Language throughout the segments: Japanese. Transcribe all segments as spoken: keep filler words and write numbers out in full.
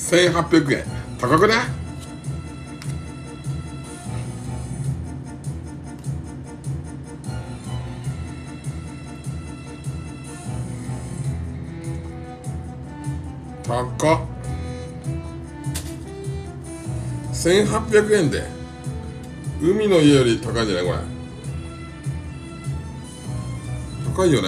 せんはっぴゃくえん高くね。高っ。せんはっぴゃくえんで海の家より高いんじゃないこれ。高いよね。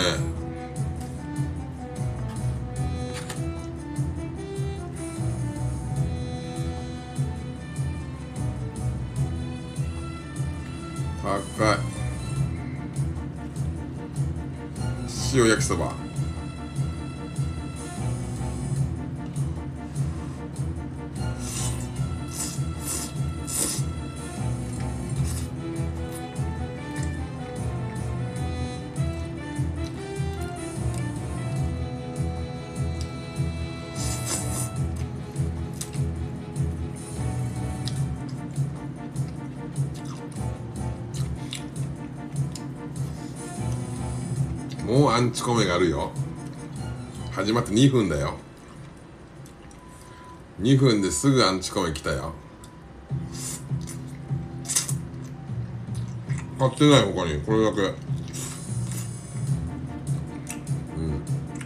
高い。塩焼きそば。もうアンチコメがあるよ。始まってにふんだよ。にふんですぐアンチコメ来たよ。買ってない他にこれだけ。うん。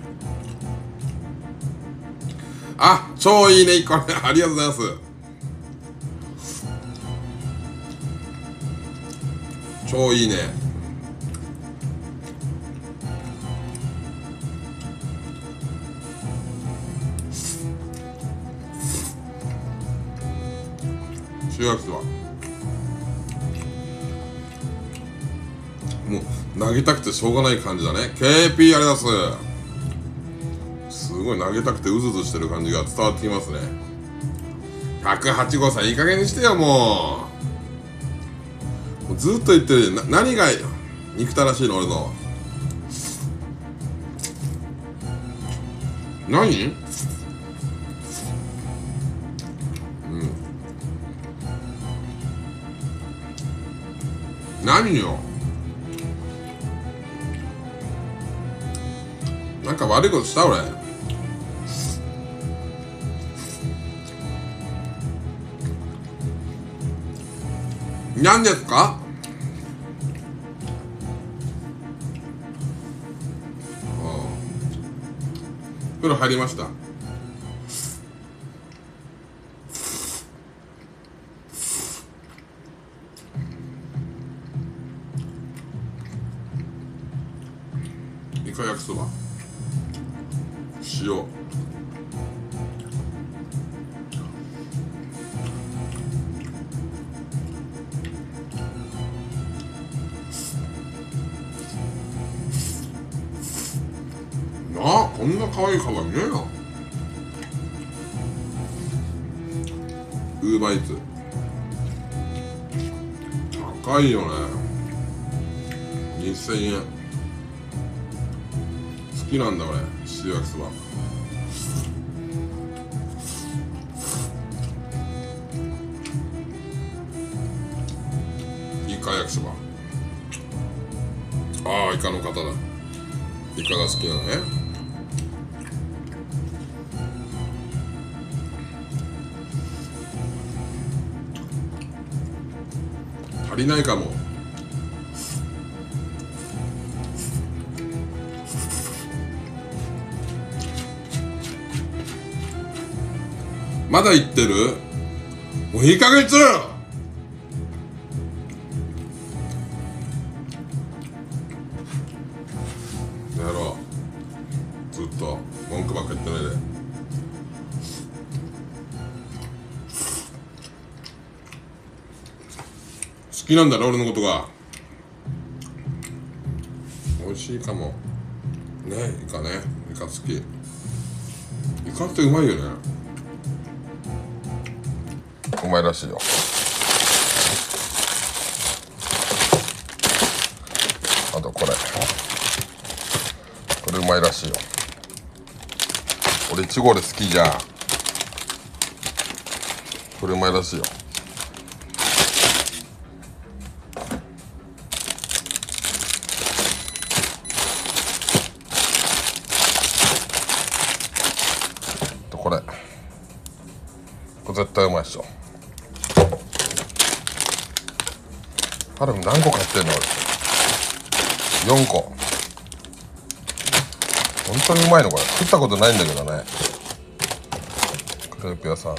あ、超いいねこれありがとうございます。超いいね。塩焼きそば。もう投げたくてしょうがない感じだね。 ケーピー ありがとうございます。すごい投げたくてうずうずしてる感じが伝わってきますね。ひゃくはち号さんいい加減にしてよもう。もうずっと言ってる。な何が憎たらしいの俺の。何？うん。何よ。なんか悪いことした俺。何ですか？風呂入りました。イカ焼きそば塩。なあ、こんな可愛いカバいねえよ。ウーバーイーツ高いよね。にせんえん。好きなんだ俺塩焼きそば。イカ焼きそば。ああイカの方だ。イカが好きなのね。足りないかも。まだ言ってる？もういい加減にするよ。やろう。ずっと文句ばっか言ってないで。好きなんだろ俺のことが。美味しいかもね。イカね。イカ好き。イカってうまいよね。うまいらしいよ。あとこれこれうまいらしいよ。俺いち号で好きじゃん。これうまいらしいよ。これこれ絶対うまいっしょ。ハルム何個買ってんの俺。よんこ。本当にうまいのこれ。食ったことないんだけどね。クレープ屋さん。